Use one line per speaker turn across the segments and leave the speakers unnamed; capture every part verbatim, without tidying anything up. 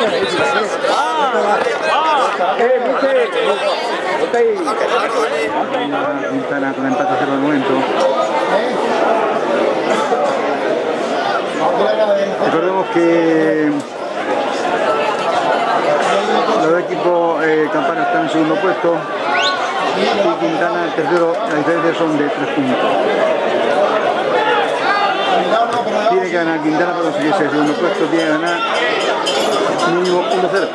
Quintana con empate a cero al momento. Recordemos que los equipos eh, Campana están en segundo puesto y Quintana el tercero. La diferencia son de tres puntos. Tiene que ganar Quintana para conseguirse el segundo puesto, tiene que ganar mínimo uno cero.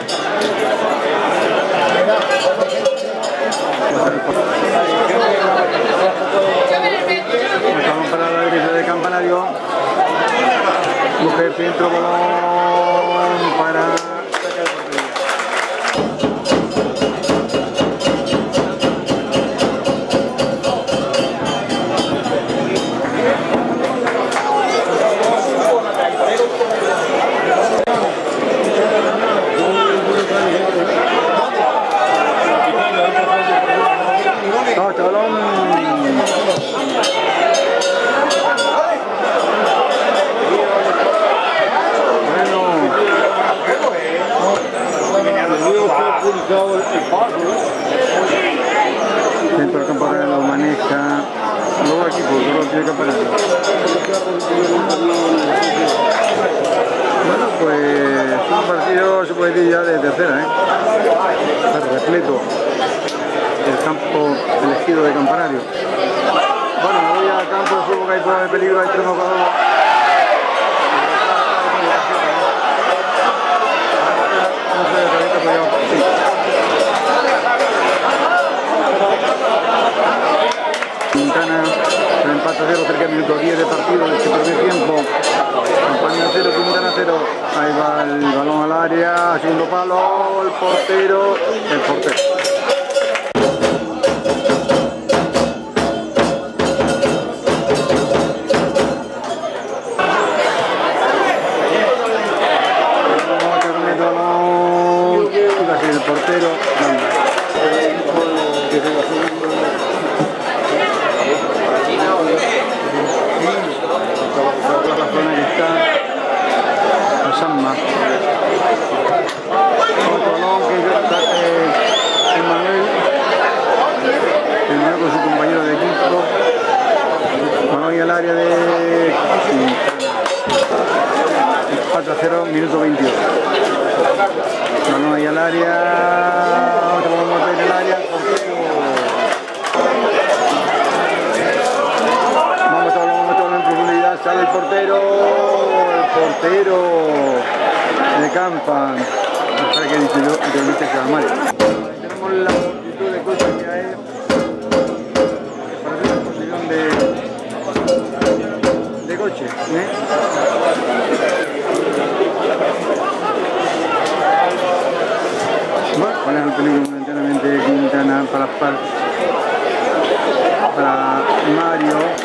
Estamos para la derecha de Campanario. Mujer centro, balón para sacar portería. No, este balón. Dentro del campo real lo maneja luego aquí por todo el campeonato. Bueno, pues un partido se puede decir ya de tercera, ¿eh? Está repleto el campo elegido de Campanario. Bueno, me voy al campo de fútbol que hay prueba de peligro, hay tres jugadores. Quintana, el empate a cero, cerca del minuto diez de partido de este primer tiempo. Campana cero, Quintana cero. Ahí va el balón al área, segundo palo, el portero, el portero. El portero, la zona que está a Sanma. Otro balón que está eh, Emmanuel, Emmanuel con su compañero de equipo. Balón y al área de cuatro a cero, minuto veintiocho. Balón ahí al área, otro balón en el área, portero. Vamos a ver, vamos a ver en profundidad, sale el portero, el portero de Campa. Para que dice yo, que lo que mal. Tenemos la multitud de cosas que hay para hacer la posición de, de coche. ¿eh? Bueno, poner el peligro momentáneamente Quintana para, para, para Mario.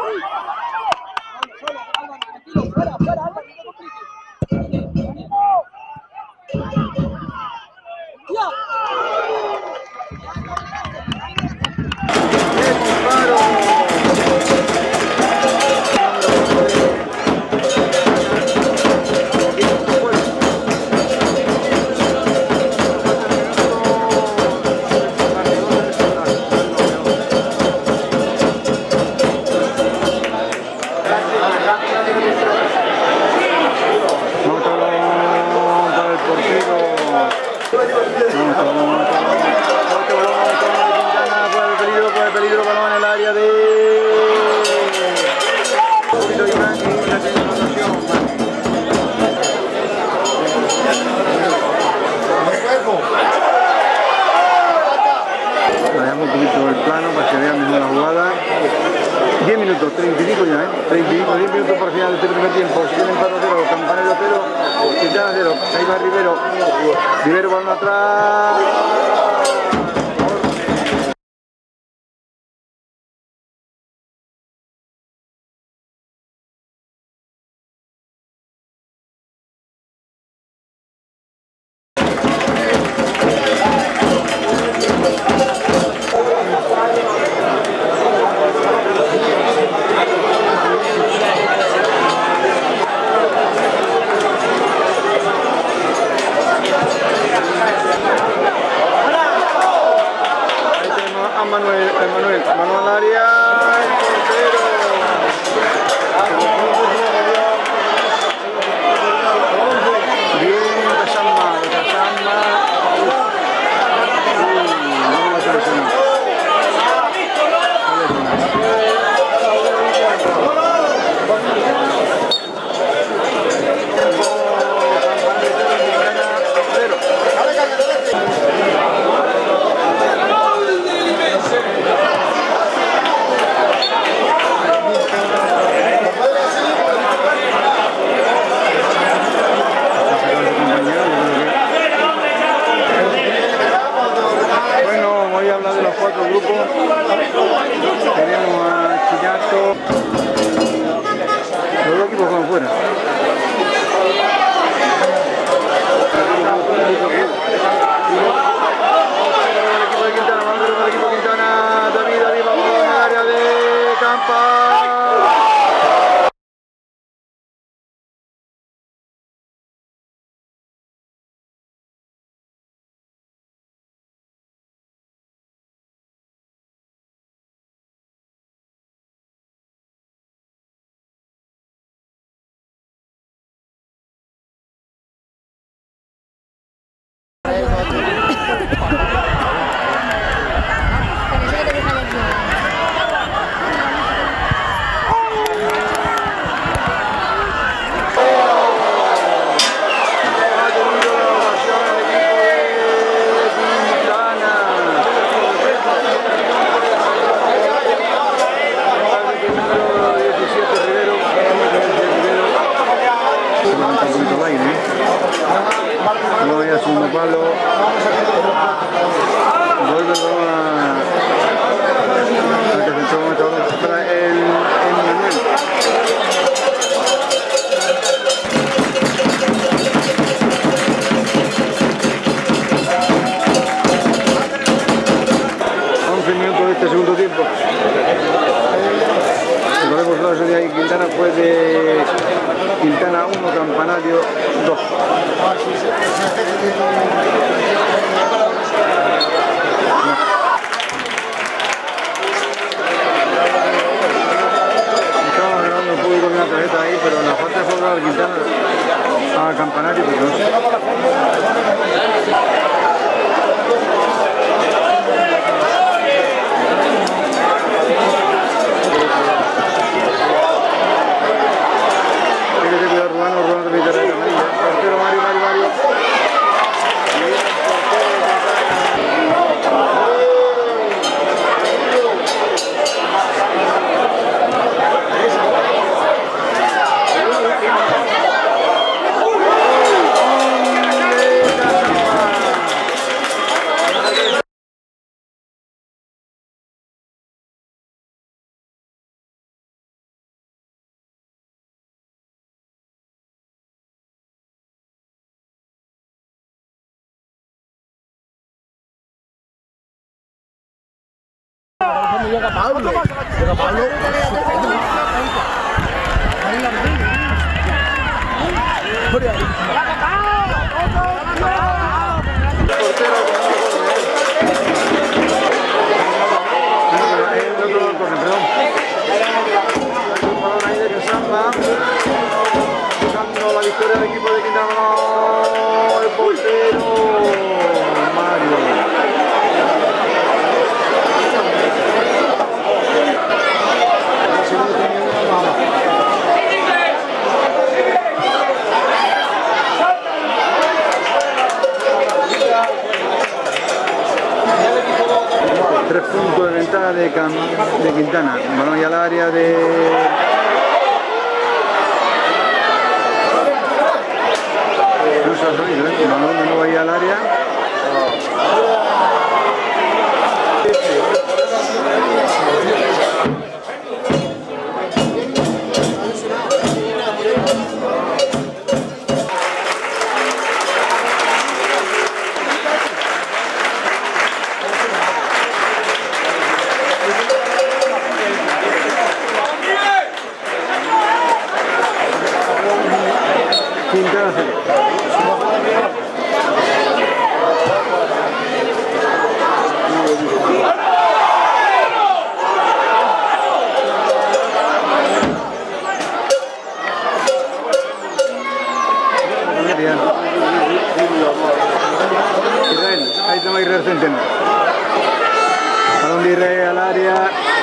Vayamos un poquito el plano para que vean mejor la jugada. diez minutos, treinta y cinco ya, ¿eh? treinta y cinco, diez minutos para el final de este primer tiempo. Si tienen cuatro cero, Campanero cero, Quintana cero. Ahí va Rivero. Rivero balón atrás. Manuel, Manuel, Manuel al área, el portero. Bien, Casama, Casama. Uy, no me solucionó. Cuatro grupos, tenemos a Chillato, los dos equipos como fuera. El equipo de Quintana, vamos a ver el equipo de Quintana, David, David, vamos al área de Campa. No voy a segundo palo. Vuelve a que se toma para el, el Manuel. once minutos de este segundo tiempo. Recordemos que ese día ahí Quintana fue de Quintana uno, Campanario dos. Estaba ganando un público con una tarjeta ahí, pero la falta fue de Quintana a Campanario, pero no sé. Cuidado, Ruano, Ruano de Mediterráneo, Mario, Mario, Mario, Mario.
llega Pablo. Llega Pablo.
Buscando la victoria del equipo de Quintana, el portero Mario. Tres puntos de ventaja de, Cam de Quintana. Balón y al área de... No se ha salido, ¿eh? Balón de nuevo ahí al área. Quintana cero. Israel, ahí tenemos a Israel Centeno. Balón de Israel al área.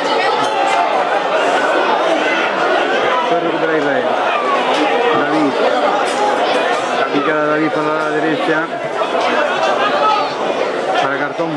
Puede recuperar Israel. David. Pica la David para la derecha. Para Cartón.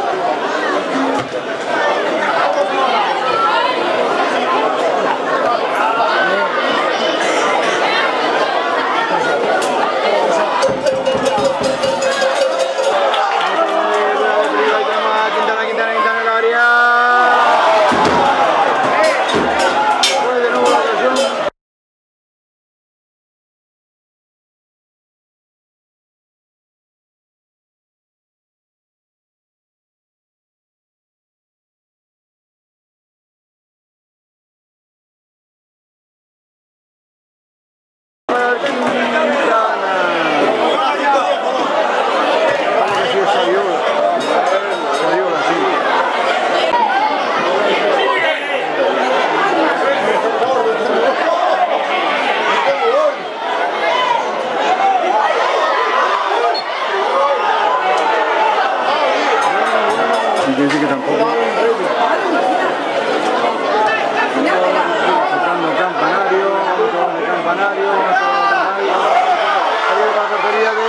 Quiere decir que tampoco. Tocando campanario, tocando campanario, campanario. Ahí va la portería de.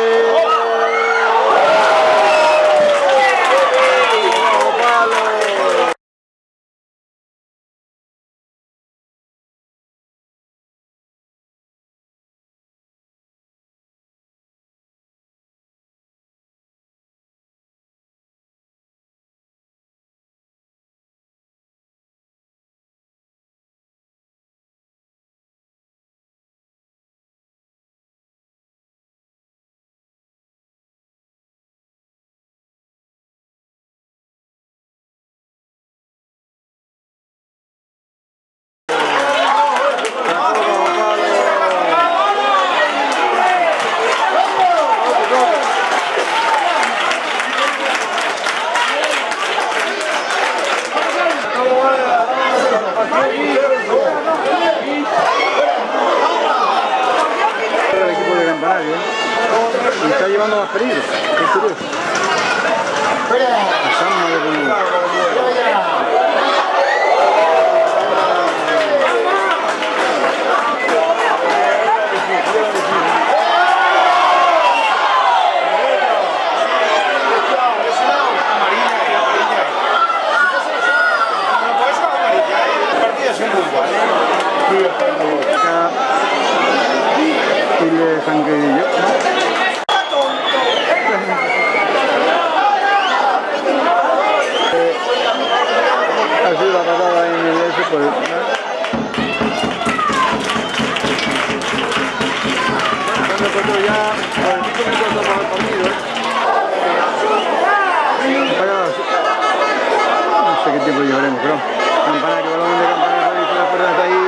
El equipo de Campanario, ¿eh? Y está llevando más peligro, es curioso. A Samma de Bulú. Y le zanquillo. Ha sido la patada en el S por el... Bueno, ya cuarenta y cinco minutos para el partido, ¿eh? No sé qué tiempo llevaremos, pero Campanario, balón de Campanario, dice la puerta hasta ahí.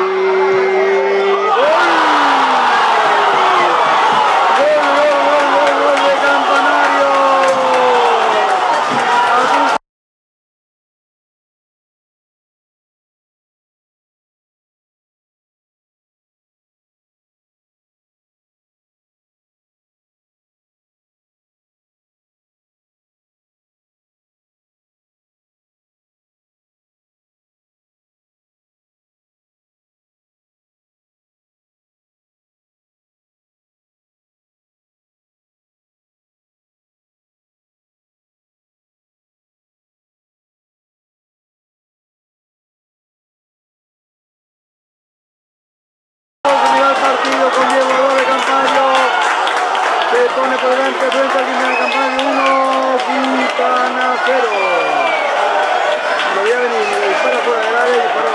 Partido con Diego dos de Campanario, se pone por delante frente a Quintana Campanario, uno, Quintana cero. Lo voy a venir, le dispara fuera del área y disparó.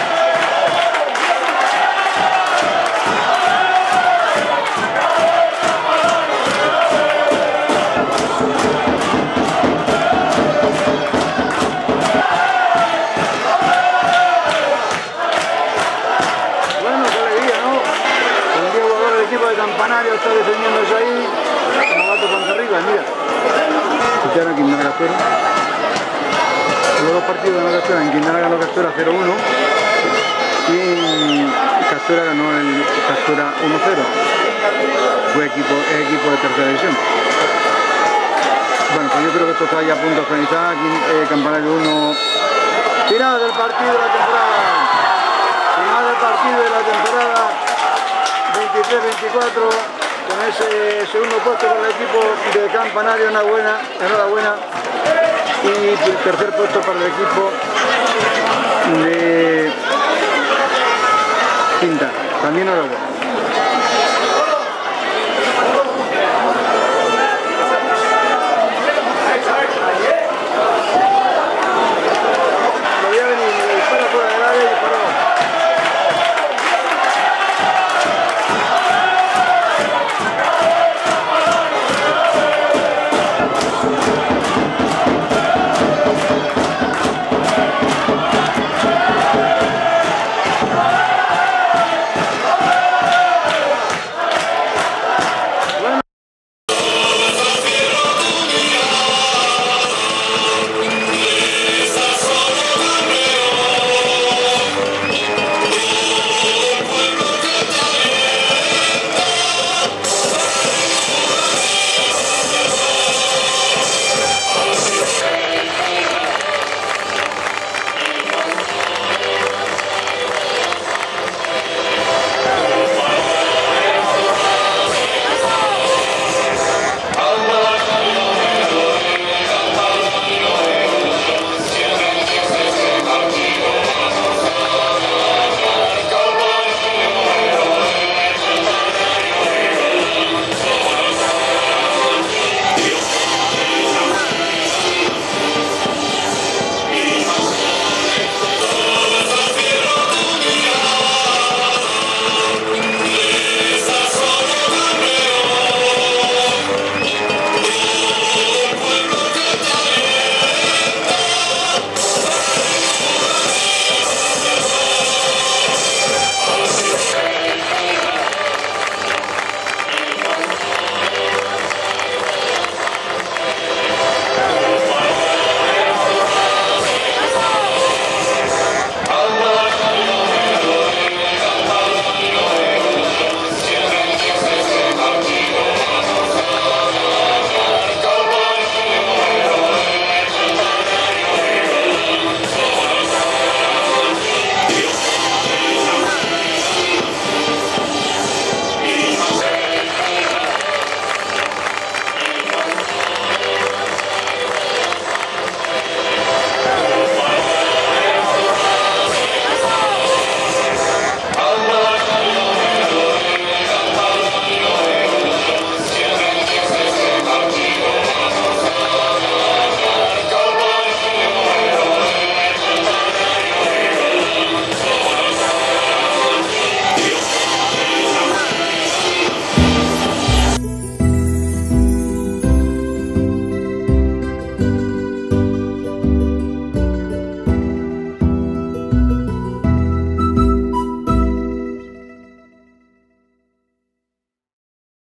Campanario está defendiéndose ahí, como gato con arriba, mira. Quintana, Quintana Castuera. Los dos partidos ganó Castuera, en Quintana ganó Castuera cero uno y en Castuera ganó el Castuera uno cero. Fue equipo, es equipo de tercera división. Bueno, pues yo creo que esto está ya a punto de finalizar. Eh, Campanario uno. Final del partido de la temporada. Final del partido de la temporada. veintitrés veinticuatro, con ese segundo puesto para el equipo de Campanario, enhorabuena, enhorabuena, y el tercer puesto para el equipo de Quinta, también enhorabuena.